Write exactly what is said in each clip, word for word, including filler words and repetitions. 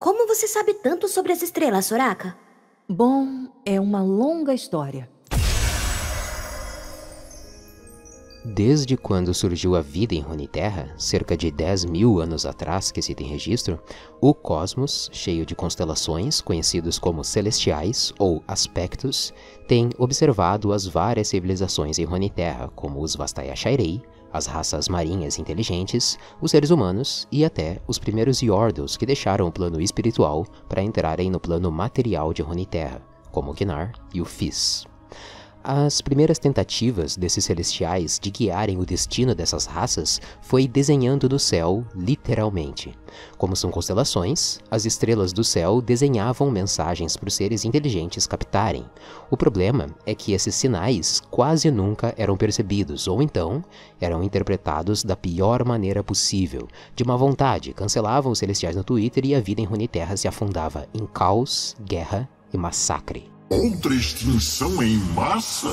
Como você sabe tanto sobre as estrelas, Soraka? Bom, é uma longa história. Desde quando surgiu a vida em Runeterra, cerca de dez mil anos atrás que se tem registro, o cosmos, cheio de constelações, conhecidos como celestiais ou aspectos, tem observado as várias civilizações em Runeterra, como os Vastaya Shirei, as raças marinhas inteligentes, os seres humanos e até os primeiros Yordles que deixaram o plano espiritual para entrarem no plano material de Runeterra, como o Gnar e o Fizz. As primeiras tentativas desses celestiais de guiarem o destino dessas raças foi desenhando no céu, literalmente. Como são constelações, as estrelas do céu desenhavam mensagens para os seres inteligentes captarem. O problema é que esses sinais quase nunca eram percebidos, ou então eram interpretados da pior maneira possível. De má vontade, cancelavam os celestiais no Twitter e a vida em Runeterra se afundava em caos, guerra e massacre. Outra extinção em massa?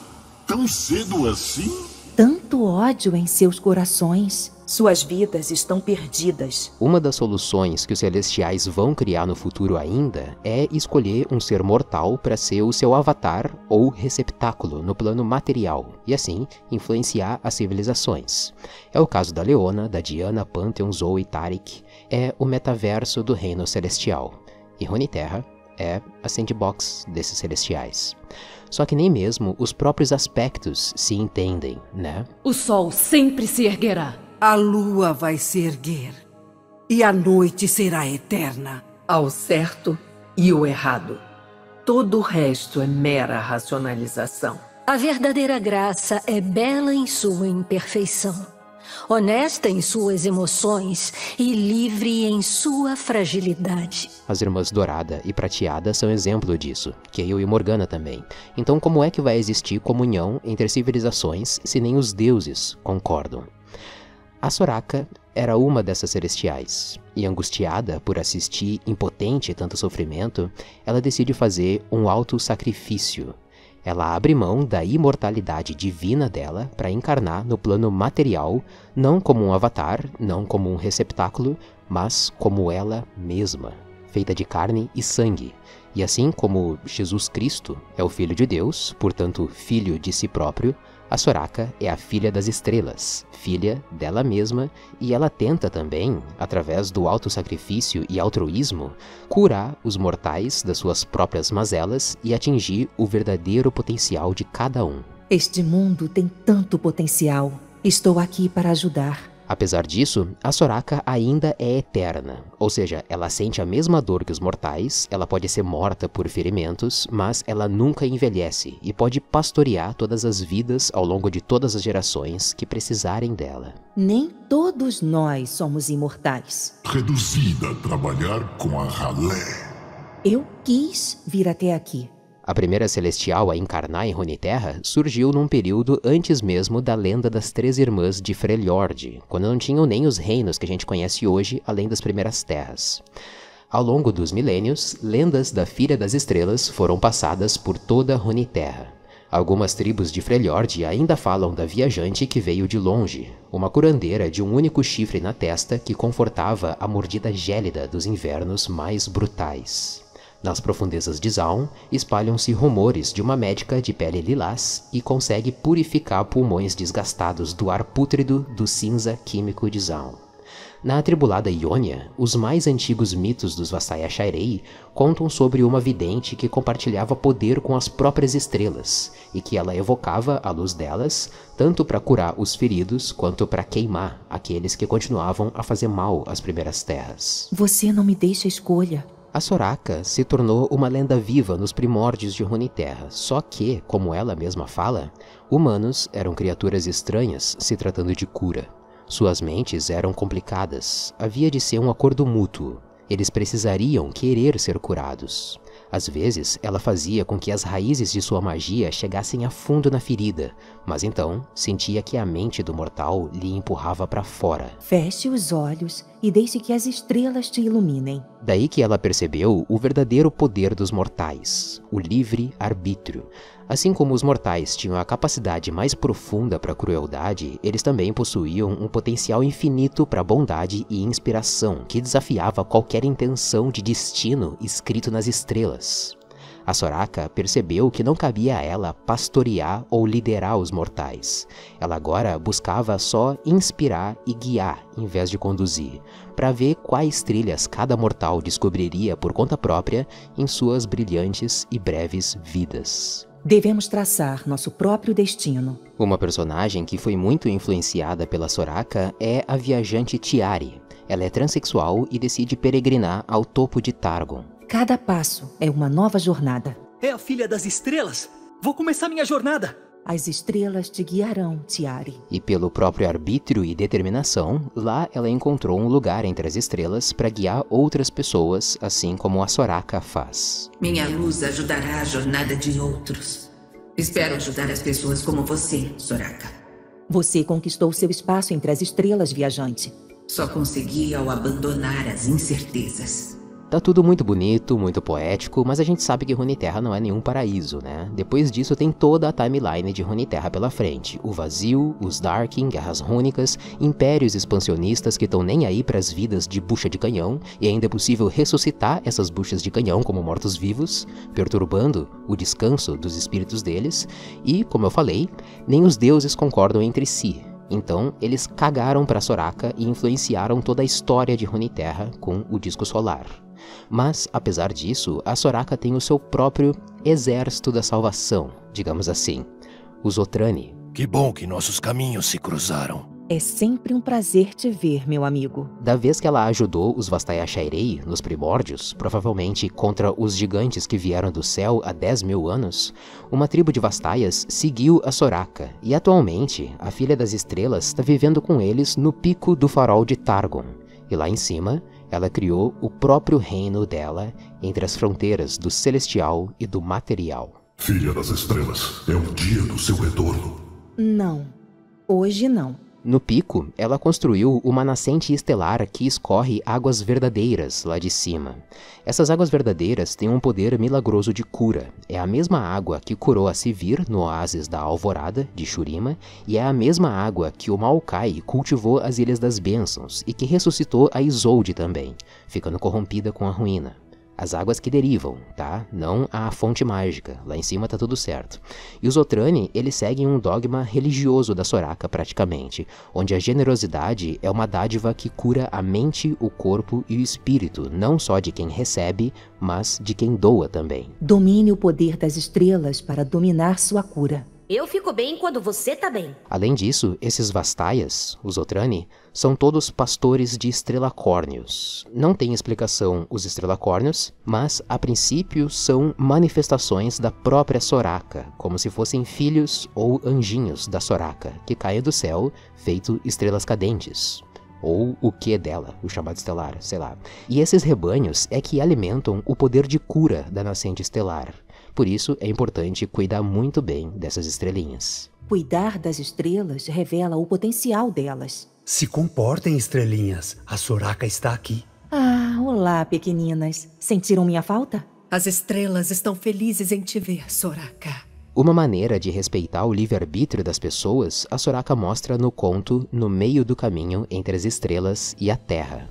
Tão cedo assim? Tanto ódio em seus corações. Suas vidas estão perdidas. Uma das soluções que os celestiais vão criar no futuro ainda é escolher um ser mortal para ser o seu avatar ou receptáculo no plano material, e assim influenciar as civilizações. É o caso da Leona, da Diana, Pantheon, Zoe e Taric. É o metaverso do reino celestial. E Runeterra é a sandbox desses celestiais. Só que nem mesmo os próprios aspectos se entendem, né? O sol sempre se erguerá. A lua vai se erguer. E a noite será eterna. Ao certo e o errado. Todo o resto é mera racionalização. A verdadeira graça é bela em sua imperfeição, honesta em suas emoções e livre em sua fragilidade. As irmãs Dourada e Prateada são exemplo disso, Kayle e Morgana também. Então como é que vai existir comunhão entre civilizações se nem os deuses concordam? A Soraka era uma dessas celestiais, e angustiada por assistir impotente tanto sofrimento, ela decide fazer um auto-sacrifício. Ela abre mão da imortalidade divina dela para encarnar no plano material, não como um avatar, não como um receptáculo, mas como ela mesma, feita de carne e sangue. E assim como Jesus Cristo é o Filho de Deus, portanto filho de si próprio, a Soraka é a filha das estrelas, filha dela mesma, e ela tenta também, através do autossacrifício e altruísmo, curar os mortais das suas próprias mazelas e atingir o verdadeiro potencial de cada um. Este mundo tem tanto potencial. Estou aqui para ajudar. Apesar disso, a Soraka ainda é eterna, ou seja, ela sente a mesma dor que os mortais, ela pode ser morta por ferimentos, mas ela nunca envelhece e pode pastorear todas as vidas ao longo de todas as gerações que precisarem dela. Nem todos nós somos imortais. Reduzida a trabalhar com a ralé. Eu quis vir até aqui. A primeira celestial a encarnar em Runeterra surgiu num período antes mesmo da lenda das Três Irmãs de Freljord, quando não tinham nem os reinos que a gente conhece hoje, além das Primeiras Terras. Ao longo dos milênios, lendas da Filha das Estrelas foram passadas por toda Runeterra. Algumas tribos de Freljord ainda falam da viajante que veio de longe, uma curandeira de um único chifre na testa que confortava a mordida gélida dos invernos mais brutais. Nas profundezas de Zaun, espalham-se rumores de uma médica de pele lilás e consegue purificar pulmões desgastados do ar pútrido do cinza químico de Zaun. Na atribulada Ionia, os mais antigos mitos dos Vastaya Shirei contam sobre uma vidente que compartilhava poder com as próprias estrelas, e que ela evocava a luz delas, tanto para curar os feridos, quanto para queimar aqueles que continuavam a fazer mal às Primeiras Terras. Você não me deixa escolha. A Soraka se tornou uma lenda viva nos primórdios de Runeterra, só que, como ela mesma fala, humanos eram criaturas estranhas se tratando de cura. Suas mentes eram complicadas, havia de ser um acordo mútuo, eles precisariam querer ser curados. Às vezes, ela fazia com que as raízes de sua magia chegassem a fundo na ferida, mas então sentia que a mente do mortal lhe empurrava para fora. Feche os olhos e deixe que as estrelas te iluminem. Daí que ela percebeu o verdadeiro poder dos mortais, o livre-arbítrio. Assim como os mortais tinham a capacidade mais profunda para a crueldade, eles também possuíam um potencial infinito para bondade e inspiração que desafiava qualquer intenção de destino escrito nas estrelas. A Soraka percebeu que não cabia a ela pastorear ou liderar os mortais. Ela agora buscava só inspirar e guiar, em vez de conduzir, para ver quais trilhas cada mortal descobriria por conta própria em suas brilhantes e breves vidas. Devemos traçar nosso próprio destino. Uma personagem que foi muito influenciada pela Soraka é a viajante Tiari. Ela é transexual e decide peregrinar ao topo de Targon. Cada passo é uma nova jornada. É a filha das estrelas? Vou começar minha jornada! As estrelas te guiarão, Tiari. E pelo próprio arbítrio e determinação, lá ela encontrou um lugar entre as estrelas para guiar outras pessoas, assim como a Soraka faz. Minha luz ajudará a jornada de outros. Espero ajudar as pessoas como você, Soraka. Você conquistou seu espaço entre as estrelas, viajante. Só consegui ao abandonar as incertezas. Tá tudo muito bonito, muito poético, mas a gente sabe que Runeterra não é nenhum paraíso, né? Depois disso tem toda a timeline de Runeterra pela frente. O vazio, os Darkin, guerras rúnicas, impérios expansionistas que estão nem aí pras vidas de bucha de canhão, e ainda é possível ressuscitar essas buchas de canhão como mortos-vivos, perturbando o descanso dos espíritos deles, e, como eu falei, nem os deuses concordam entre si. Então, eles cagaram pra Soraka e influenciaram toda a história de Runeterra com o Disco Solar. Mas, apesar disso, a Soraka tem o seu próprio exército da salvação, digamos assim, os Otrani. Que bom que nossos caminhos se cruzaram. É sempre um prazer te ver, meu amigo. Da vez que ela ajudou os Vastaya Shairei nos primórdios, provavelmente contra os gigantes que vieram do céu há dez mil anos, uma tribo de Vastayas seguiu a Soraka, e atualmente a Filha das Estrelas está vivendo com eles no pico do farol de Targon. E lá em cima, ela criou o próprio reino dela entre as fronteiras do celestial e do material. Filha das Estrelas, é o dia do seu retorno. Não, hoje não. No pico, ela construiu uma nascente estelar que escorre águas verdadeiras lá de cima. Essas águas verdadeiras têm um poder milagroso de cura. É a mesma água que curou a Sivir no oásis da Alvorada, de Shurima, e é a mesma água que o Maokai cultivou as Ilhas das Bênçãos e que ressuscitou a Isolde também, ficando corrompida com a ruína. As águas que derivam, tá? Não a fonte mágica. Lá em cima tá tudo certo. E os Otrani, eles seguem um dogma religioso da Soraka, praticamente, onde a generosidade é uma dádiva que cura a mente, o corpo e o espírito, não só de quem recebe, mas de quem doa também. Domine o poder das estrelas para dominar sua cura. Eu fico bem quando você tá bem. Além disso, esses Vastayas, os Otrani, são todos pastores de estrelacórnios. Não tem explicação os estrelacórnios, mas a princípio são manifestações da própria Soraka, como se fossem filhos ou anjinhos da Soraka, que caem do céu feito estrelas cadentes. Ou o que dela, o chamado estelar, sei lá. E esses rebanhos é que alimentam o poder de cura da nascente estelar. Por isso, é importante cuidar muito bem dessas estrelinhas. Cuidar das estrelas revela o potencial delas. Se comportem, estrelinhas. A Soraka está aqui. Ah, olá, pequeninas. Sentiram minha falta? As estrelas estão felizes em te ver, Soraka. Uma maneira de respeitar o livre-arbítrio das pessoas, a Soraka mostra no conto No Meio do Caminho entre as Estrelas e a Terra.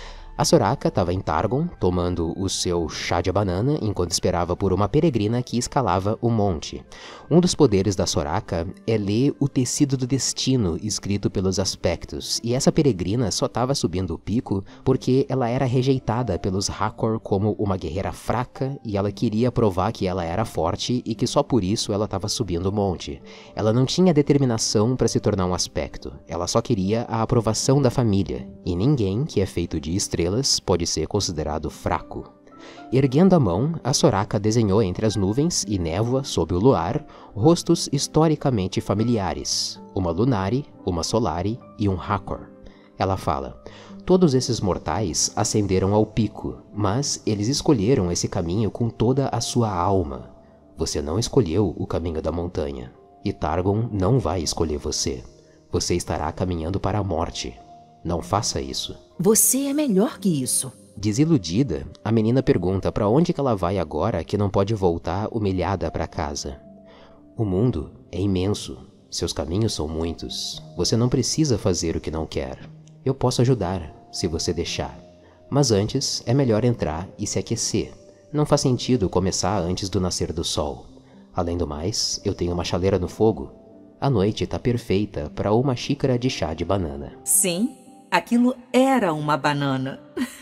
A Soraka estava em Targon, tomando o seu chá de banana, enquanto esperava por uma peregrina que escalava o monte. Um dos poderes da Soraka é ler o tecido do destino escrito pelos aspectos, e essa peregrina só estava subindo o pico porque ela era rejeitada pelos Hakor como uma guerreira fraca, e ela queria provar que ela era forte e que só por isso ela estava subindo o monte. Ela não tinha determinação para se tornar um aspecto, ela só queria a aprovação da família, e ninguém que é feito de estrelas pode ser considerado fraco. Erguendo a mão, a Soraka desenhou entre as nuvens e névoa sob o luar rostos historicamente familiares, uma Lunari, uma Solari e um Hakor. Ela fala: todos esses mortais ascenderam ao pico, mas eles escolheram esse caminho com toda a sua alma. Você não escolheu o caminho da montanha, e Targon não vai escolher você. Você estará caminhando para a morte. Não faça isso. Você é melhor que isso. Desiludida, a menina pergunta para onde que ela vai agora que não pode voltar humilhada para casa. O mundo é imenso. Seus caminhos são muitos. Você não precisa fazer o que não quer. Eu posso ajudar, se você deixar. Mas antes, é melhor entrar e se aquecer. Não faz sentido começar antes do nascer do sol. Além do mais, eu tenho uma chaleira no fogo. A noite tá perfeita para uma xícara de chá de banana. Sim, aquilo era uma banana.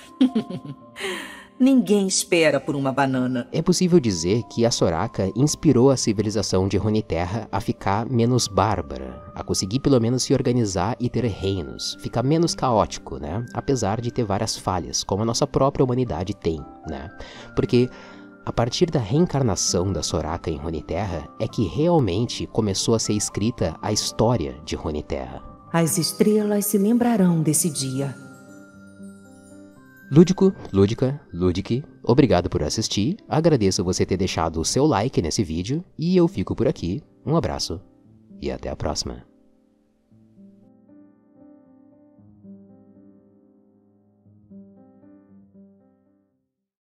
Ninguém espera por uma banana. É possível dizer que a Soraka inspirou a civilização de Runeterra a ficar menos bárbara, a conseguir pelo menos se organizar e ter reinos, ficar menos caótico, né? Apesar de ter várias falhas, como a nossa própria humanidade tem, né? Porque a partir da reencarnação da Soraka em Runeterra é que realmente começou a ser escrita a história de Runeterra. As estrelas se lembrarão desse dia. Lúdico, Lúdica, Ludic, obrigado por assistir, agradeço você ter deixado o seu like nesse vídeo e eu fico por aqui, um abraço e até a próxima.